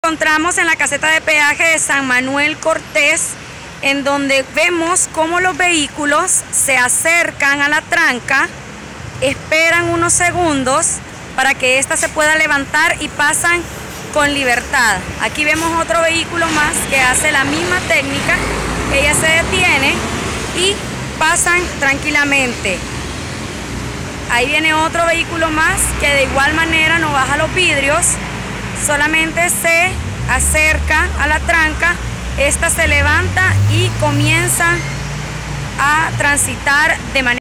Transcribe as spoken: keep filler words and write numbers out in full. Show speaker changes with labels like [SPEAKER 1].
[SPEAKER 1] encontramos en la caseta de peaje de San Manuel Cortés, en donde vemos cómo los vehículos se acercan a la tranca, esperan unos segundos para que ésta se pueda levantar y pasan con libertad. Aquí vemos otro vehículo más que hace la misma técnica. Ella se detiene y pasan tranquilamente. Ahí viene otro vehículo más que de igual manera no baja los vidrios, solamente se acerca a la tranca, esta se levanta y comienza a transitar de manera